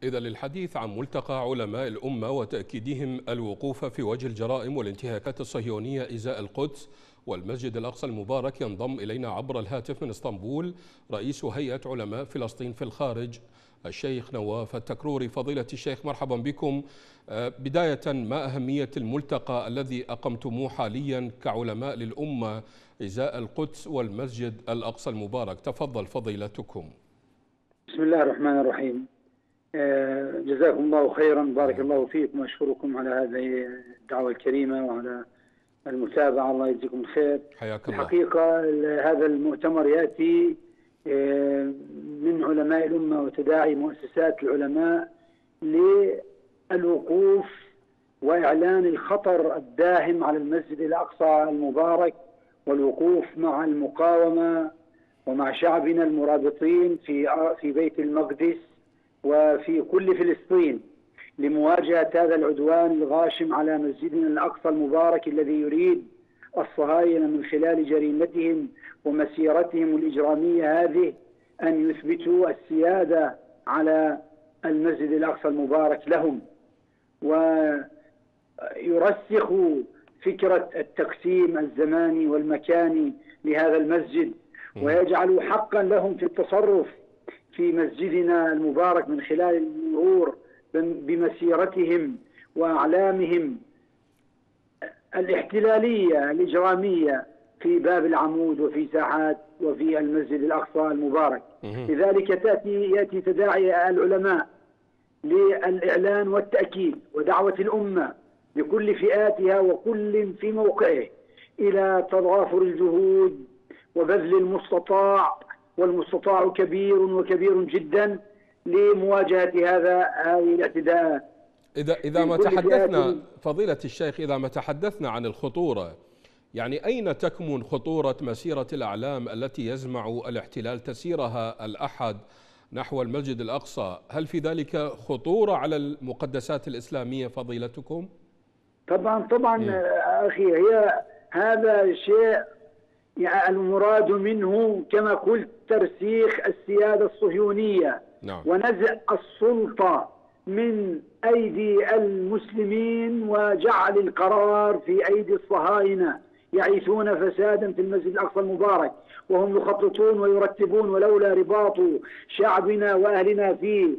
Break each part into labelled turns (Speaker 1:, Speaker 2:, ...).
Speaker 1: إذا للحديث عن ملتقى علماء الأمة وتأكيدهم الوقوف في وجه الجرائم والانتهاكات الصهيونية إزاء القدس والمسجد الأقصى المبارك، ينضم إلينا عبر الهاتف من اسطنبول رئيس هيئة علماء فلسطين في الخارج الشيخ نواف التكروري. فضيلة الشيخ مرحبا بكم. بداية، ما أهمية الملتقى الذي أقمتموه حاليا كعلماء للأمة إزاء القدس والمسجد الأقصى المبارك؟ تفضل فضيلتكم.
Speaker 2: بسم الله الرحمن الرحيم. جزاكم الله خيرا، بارك الله فيكم، واشكركم على هذه الدعوة الكريمة وعلى المتابعة، الله يجزيكم الخير.
Speaker 1: حياك الله.
Speaker 2: الحقيقة هذا المؤتمر يأتي من علماء الأمة وتداعي مؤسسات العلماء للوقوف وإعلان الخطر الداهم على المسجد الأقصى المبارك، والوقوف مع المقاومة ومع شعبنا المرابطين في بيت المقدس وفي كل فلسطين لمواجهة هذا العدوان الغاشم على مسجدنا الأقصى المبارك الذي يريد الصهاينة من خلال جريمتهم ومسيرتهم الإجرامية هذه أن يثبتوا السيادة على المسجد الأقصى المبارك لهم، ويرسخوا فكرة التقسيم الزماني والمكاني لهذا المسجد، ويجعلوا حقا لهم في التصرف في مسجدنا المبارك من خلال المرور بمسيرتهم وأعلامهم الاحتلالية الإجرامية في باب العمود وفي ساحات وفي المسجد الأقصى المبارك. لذلك يأتي تداعي العلماء للإعلان والتأكيد ودعوة الأمة بكل فئاتها وكل في موقعه إلى تضافر الجهود وبذل المستطاع، والمستطاع كبير وكبير جدا لمواجهة هذه الاعتداءات.
Speaker 1: إذا ما تحدثنا فضيلة الشيخ، إذا ما تحدثنا عن الخطورة، يعني أين تكمن خطورة مسيرة الأعلام التي يزمع الاحتلال تسيرها الأحد نحو المسجد الأقصى؟ هل في ذلك خطورة على المقدسات الإسلامية فضيلتكم؟
Speaker 2: طبعا أخي، هذا شيء يعني المراد منه كما قلت ترسيخ السيادة الصهيونية.
Speaker 1: نعم.
Speaker 2: ونزع السلطة من أيدي المسلمين وجعل القرار في أيدي الصهاينة يعيثون فسادا في المسجد الأقصى المبارك، وهم يخططون ويرتبون، ولولا رباط شعبنا وأهلنا في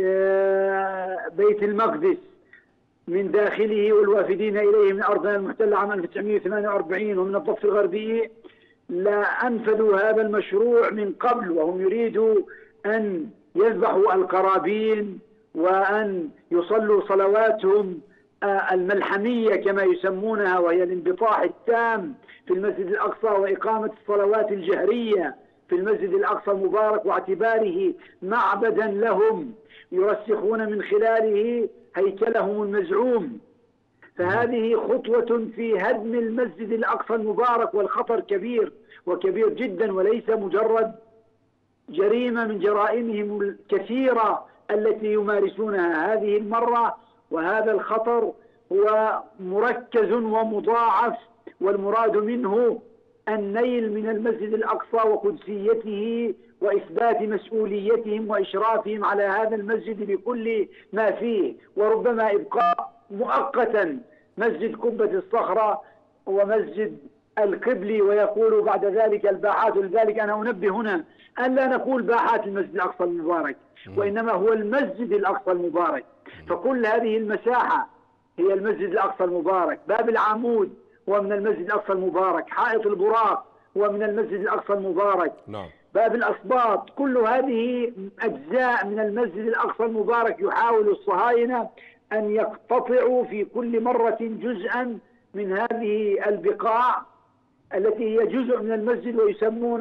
Speaker 2: بيت المقدس من داخله والوافدين إليه من أرضنا المحتلة عام 1948 ومن الضفة الغربية لا أنفذوا هذا المشروع من قبل، وهم يريدوا أن يذبحوا القرابين وأن يصلوا صلواتهم الملحمية كما يسمونها، وهي الانبطاح التام في المسجد الأقصى وإقامة الصلوات الجهرية في المسجد الأقصى المبارك واعتباره معبدا لهم يرسخون من خلاله هيكلهم المزعوم. فهذه خطوة في هدم المسجد الأقصى المبارك، والخطر كبير وكبير جدا، وليس مجرد جريمة من جرائمهم الكثيرة التي يمارسونها هذه المرة، وهذا الخطر هو مركز ومضاعف، والمراد منه النيل من المسجد الأقصى وقدسيته وإثبات مسؤوليتهم وإشرافهم على هذا المسجد بكل ما فيه، وربما إبقاء مؤقتا مسجد قبة الصخرة ومسجد القبلي، ويقول بعد ذلك الباحات. ولذلك أنا أنبه هنا أن لا نقول باحات المسجد الأقصى المبارك، وإنما هو المسجد الأقصى المبارك. فكل هذه المساحة هي المسجد الأقصى المبارك. باب العمود هو من المسجد الأقصى المبارك، حائط البراق هو من المسجد الأقصى المبارك.
Speaker 1: نعم.
Speaker 2: باب الأسباط، كل هذه أجزاء من المسجد الأقصى المبارك يحاول الصهاينة أن يقتطعوا في كل مرة جزءا من هذه البقاع التي هي جزء من المسجد، ويسمون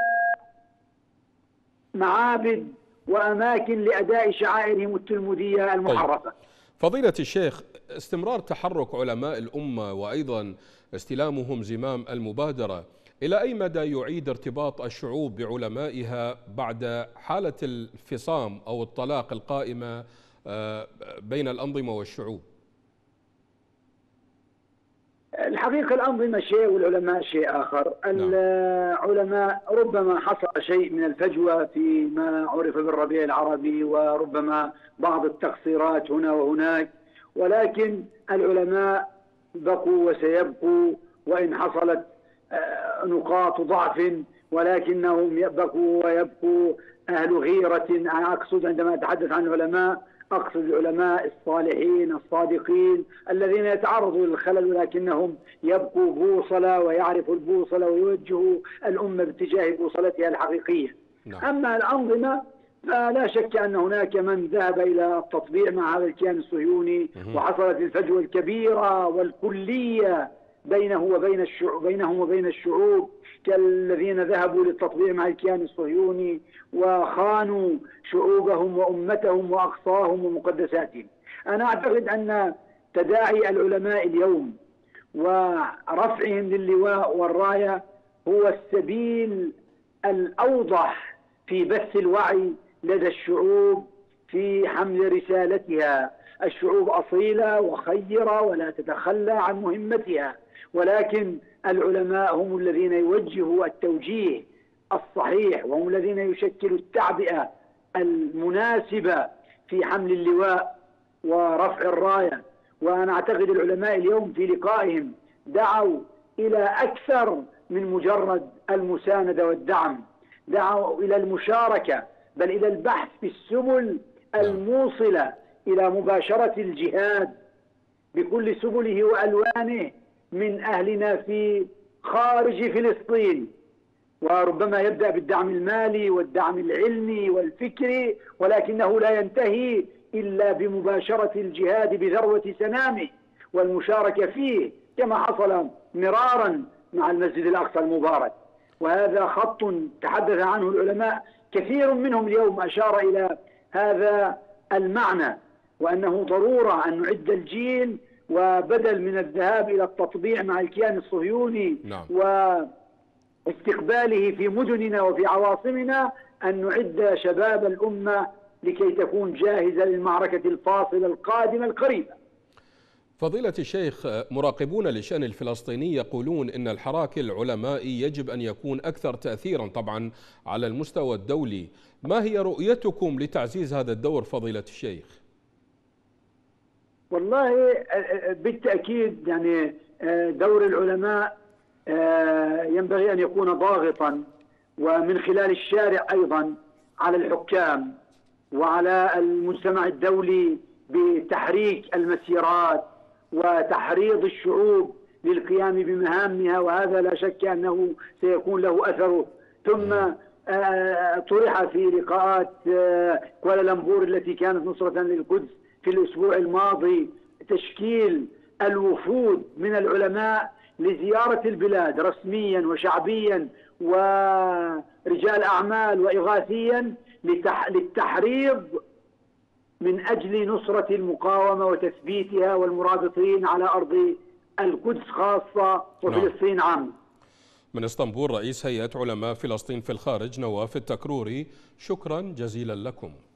Speaker 2: معابد وأماكن لأداء شعائرهم التلمودية المحرفة.
Speaker 1: طيب. فضيلة الشيخ، استمرار تحرك علماء الأمة وأيضا استلامهم زمام المبادرة، إلى أي مدى يعيد ارتباط الشعوب بعلمائها بعد حالة الفصام أو الطلاق القائمة بين الأنظمة والشعوب؟
Speaker 2: الحقيقة الأنظمة شيء والعلماء شيء آخر. العلماء ربما حصل شيء من الفجوة فيما عرف بالربيع العربي، وربما بعض التقصيرات هنا وهناك، ولكن العلماء بقوا وسيبقوا، وإن حصلت نقاط ضعف ولكنهم بقوا ويبقوا أهل غيرة. أنا أقصد عندما أتحدث عن العلماء أقصد العلماء الصالحين الصادقين الذين يتعرضوا للخلل ولكنهم يبقوا بوصلة ويعرفوا البوصلة ويوجهوا الأمة باتجاه بوصلتها الحقيقية. أما الأنظمة فلا شك أن هناك من ذهب إلى التطبيع مع هذا الكيان الصهيوني، وحصلت الفجوة الكبيرة والكلية بينهم وبين الشعوب، كالذين ذهبوا للتطبيع مع الكيان الصهيوني وخانوا شعوبهم وأمتهم وأقصاهم ومقدساتهم. أنا أعتقد أن تداعي العلماء اليوم ورفعهم للواء والراية هو السبيل الأوضح في بث الوعي لدى الشعوب في حمل رسالتها. الشعوب أصيلة وخيرة ولا تتخلى عن مهمتها، ولكن العلماء هم الذين يوجهوا التوجيه الصحيح، وهم الذين يشكلوا التعبئة المناسبة في حمل اللواء ورفع الراية. وأنا أعتقد العلماء اليوم في لقائهم دعوا إلى أكثر من مجرد المساندة والدعم، دعوا إلى المشاركة، بل إلى البحث في السبل الموصلة إلى مباشرة الجهاد بكل سبله وألوانه من أهلنا في خارج فلسطين، وربما يبدأ بالدعم المالي والدعم العلمي والفكري، ولكنه لا ينتهي إلا بمباشرة الجهاد بذروة سنامه والمشاركة فيه، كما حصل مرارا مع المسجد الأقصى المبارك. وهذا خط تحدث عنه العلماء، كثير منهم اليوم أشار إلى هذا المعنى، وأنه ضرورة أن نعد الجيل، وبدل من الذهاب إلى التطبيع مع الكيان الصهيوني واستقباله في مدننا وفي عواصمنا، أن نعد شباب الأمة لكي تكون جاهزة للمعركة الفاصلة القادمة القريبة.
Speaker 1: فضيلة الشيخ، مراقبون للشأن الفلسطيني يقولون إن الحراك العلمائي يجب أن يكون أكثر تأثيرا طبعا على المستوى الدولي. ما هي رؤيتكم لتعزيز هذا الدور فضيلة الشيخ؟
Speaker 2: والله بالتأكيد يعني دور العلماء ينبغي أن يكون ضاغطا، ومن خلال الشارع أيضا على الحكام وعلى المجتمع الدولي بتحريك المسيرات وتحريض الشعوب للقيام بمهامها، وهذا لا شك أنه سيكون له أثره. ثم طرح في لقاءات كوالالمبور التي كانت نصرة للقدس في الأسبوع الماضي تشكيل الوفود من العلماء لزيارة البلاد رسميا وشعبيا ورجال أعمال وإغاثيا للتحريض من أجل نصرة المقاومة وتثبيتها والمرابطين على أرض القدس خاصة وفلسطين عامة.
Speaker 1: من اسطنبول رئيس هيئة علماء فلسطين في الخارج نواف التكروري، شكرا جزيلا لكم.